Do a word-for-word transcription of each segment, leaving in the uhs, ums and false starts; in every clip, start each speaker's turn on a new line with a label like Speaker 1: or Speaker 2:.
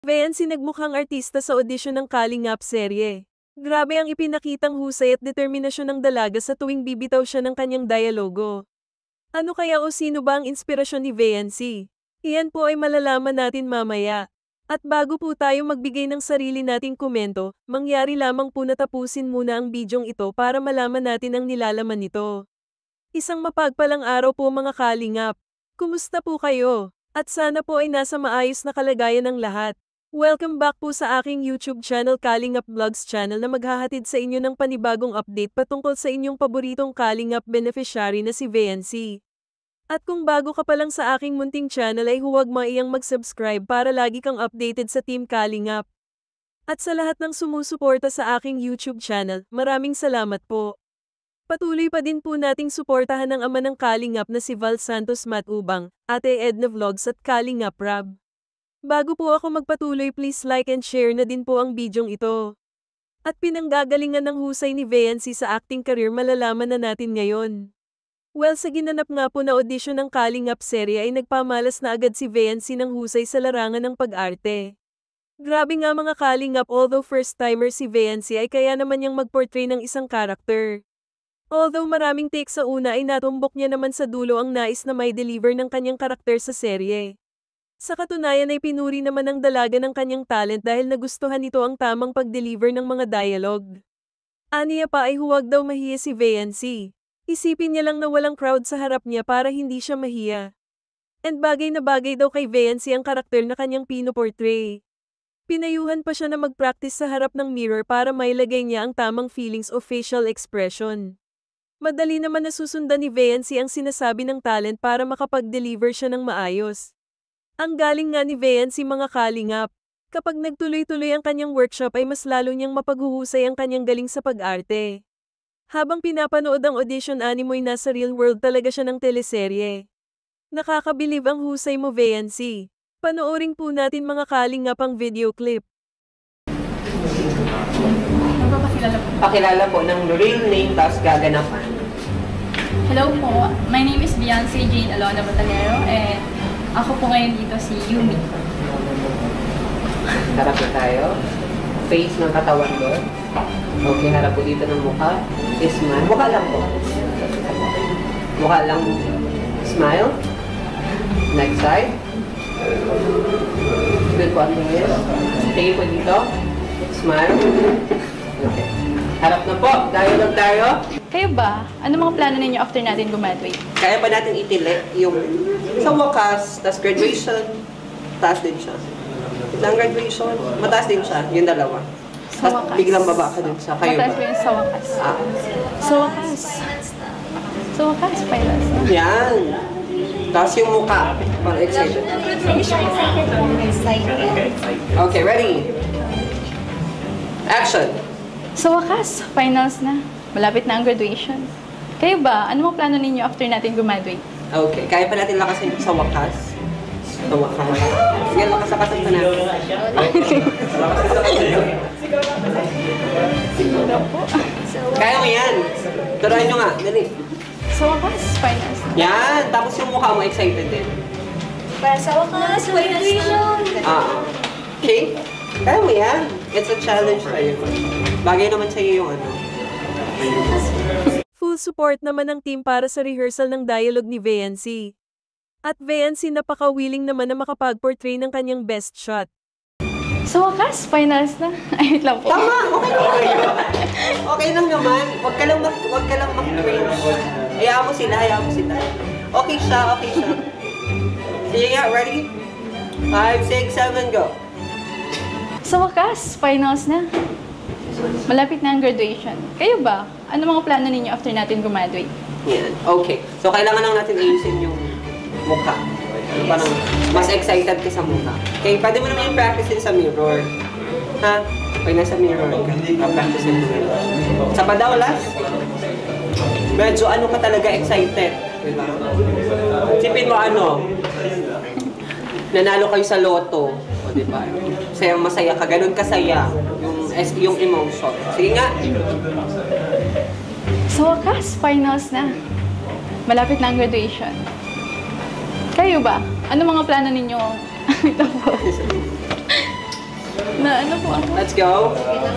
Speaker 1: Veancy nagmukhang artista sa audition ng Kalingap serye. Grabe ang ipinakitang husay at determinasyon ng dalaga sa tuwing bibitaw siya ng kanyang dialogo. Ano kaya o sino ba ang inspirasyon ni Veancy? Iyan po ay malalaman natin mamaya. At bago po tayo magbigay ng sarili nating komento, mangyari lamang po na tapusin muna ang bidyong ito para malaman natin ang nilalaman nito. Isang mapagpalang araw po mga Kalingap. Kumusta po kayo? At sana po ay nasa maayos na kalagayan ng lahat. Welcome back po sa aking YouTube channel Kalingap Vlogs channel na maghahatid sa inyo ng panibagong update patungkol sa inyong paboritong Kalingap beneficiary na si Veancy. At kung bago ka pa lang sa aking munting channel ay huwag maiyang mag-subscribe para lagi kang updated sa Team Kalingap. At sa lahat ng sumusuporta sa aking YouTube channel, maraming salamat po. Patuloy pa din po nating suportahan ang ama ng Kalingap na si Val Santos Matubang, Ate Edna Vlogs at Kalingap Rab. Bago po ako magpatuloy, please like and share na din po ang bidyong ito. At pinanggagalingan ng husay ni Veancy sa acting career malalaman na natin ngayon. Well, sa ginanap nga po na audition ng Kalingap serye ay nagpamalas na agad si Veancy ng husay sa larangan ng pag-arte. Grabe nga mga Kalingap, although first-timer si Veancy ay kaya naman niyang mag-portray ng isang karakter. Although maraming take sa una ay natumbok niya naman sa dulo ang nais na may deliver ng kanyang karakter sa serye. Sa katunayan ay pinuri naman ng dalaga ng kanyang talent dahil nagustuhan nito ang tamang pag-deliver ng mga dialogue. Aniya pa ay huwag daw mahiya si Veancy. Isipin niya lang na walang crowd sa harap niya para hindi siya mahiya. And bagay na bagay daw kay Veancy ang karakter na kanyang pinoportray. Pinayuhan pa siya na mag-practice sa harap ng mirror para mailagay niya ang tamang feelings o facial expression. Madali naman nasusundan ni Veancy ang sinasabi ng talent para makapag-deliver siya ng maayos. Ang galing nga ni Veancy mga Kalingap. Kapag nagtuloy-tuloy ang kanyang workshop ay mas lalo niyang mapaghuhusay ang kanyang galing sa pag-arte. Habang pinapanood ang audition animoy nasa real world talaga siya ng teleserye. Nakakabilib ang husay mo Veancy. Panoorin po natin mga Kalingap ang video clip.
Speaker 2: Pakilala po ng real name tapos gaganapan.
Speaker 3: Hello po, my name is Veancy Jane Alona Batanero and ako po ngayon dito si Yumi.
Speaker 2: Harap na tayo. Face ng katawan doon. Okay, harap po dito ng mukha. Smile. Mukha lang po. Mukha lang. Smile. Next side. Good po ang tingin. Tingin po dito. Smile. Okay. Harap na po. Dialogue tayo.
Speaker 3: Kayo ba? Ano mga plano ninyo after natin graduate?
Speaker 2: Kaya pa natin itili yung sa wakas, tas graduation, taas din siya. Ng graduation, mataas din siya, yung dalawa.
Speaker 3: Sa
Speaker 2: Tas
Speaker 3: wakas.
Speaker 2: biglang baba ka dun sa kayo
Speaker 3: Mataas
Speaker 2: ba?
Speaker 3: ko yung sa wakas.
Speaker 2: Ah.
Speaker 3: Sa wakas. Sa wakas, pilas.
Speaker 2: Yan. Tapos yung mukha, pang excited. Okay, ready? Action.
Speaker 3: Sa wakas, finals na. Malapit na ang graduation. Kayo ba? Ano mga plano ninyo after natin graduate?
Speaker 2: Okay, kaya pa natin lakasin sa wakas. Sa wakas. Sige, lakas-lakasan pa natin. Kaya mo yan. Turuan nyo nga, dali.
Speaker 3: Sa wakas, finals na.
Speaker 2: Yan, tapos yung mukha mo excited din.
Speaker 4: Para sa wakas, graduation!
Speaker 2: Ah, okay? Kaya mo yan. It's a challenge tayo. Bagay naman sa'yo yung ano.
Speaker 1: Full support naman ng team para sa rehearsal ng dialogue ni Veancy. At Veancy napaka-willing naman na makapag-portray ng kanyang best shot.
Speaker 3: Sa wakas, finals na. Ay, wait lang po.
Speaker 2: Tama! Okay lang naman. Okay lang naman. Huwag ka lang, huwag ka lang mag-cringe. Hayaan mo sila, hayaan mo sila. Okay siya, okay siya. Sige nga, ready? five, six, seven, go.
Speaker 3: Sa wakas, finals na. Malapit na ang graduation. Kayo ba? Ano mga plano ninyo after natin graduate?
Speaker 2: Yan. Okay. So, kailangan lang natin ayusin yung mukha. Parang mas excited ka sa mukha. Okay, pwede mo naman yung practice din sa mirror. Ha? Pag nasa mirror ka, practice mo mirror. Sa padaulas, medyo ano ka talaga excited. Diba? Sipin mo ano, nanalo kayo sa loto. O, diba? Masaya, masaya ka. Ganun kasaya. Yung, yung emotion. Sige nga.
Speaker 3: Sa wakas, finals na. Malapit na ang graduation. Kayo ba? Ano mga plano ninyo? Ito po. Na ano po ako?
Speaker 2: Let's go.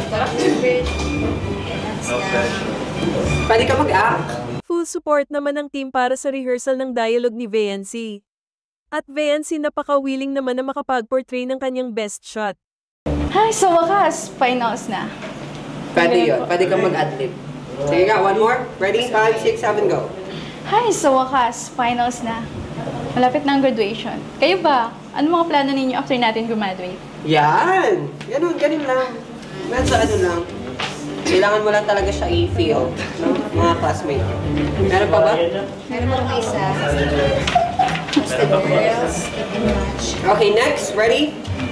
Speaker 2: Pwede ka mag-act.
Speaker 1: Full support naman ng team para sa rehearsal ng dialogue ni Vayancy. At Vayancy napaka-willing naman na makapag-portray ng kanyang best shot.
Speaker 3: Ay, sa wakas, finals na.
Speaker 2: Pwede yun. Pwede ka mag-adlib. Sige nga, one more. Ready? Five, six, seven, go.
Speaker 3: Ay, sa wakas, finals na. Malapit na ang graduation. Kayo ba? Ano mga plano ninyo after natin graduate?
Speaker 2: Yan! Ganun, ganun lang. Medyo ano lang. Kailangan mo lang talaga siya i-feel, no? Mga classmate. Meron pa ba?
Speaker 4: Meron pa akong isa. Basta girls, keep in touch.
Speaker 2: Okay, next. Ready?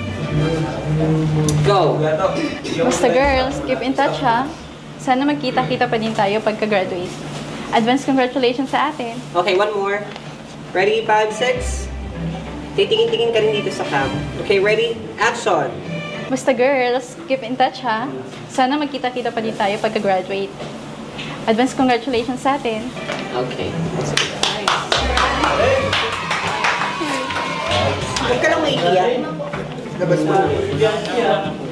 Speaker 2: Go.
Speaker 3: Basta girls, keep in touch ha. Sana magkita-kita pa din tayo pagka-graduate. Advance congratulations sa atin.
Speaker 2: Okay, one more. Ready? Five, six. Titingin-tingin ka rin dito sa cam. Okay, ready? Action!
Speaker 3: Basta girls, keep in touch ha. Sana magkita-kita pa din tayo pagka-graduate. Advance congratulations sa atin.
Speaker 2: Okay. Huwag ka lang maiiyak. Labas mo.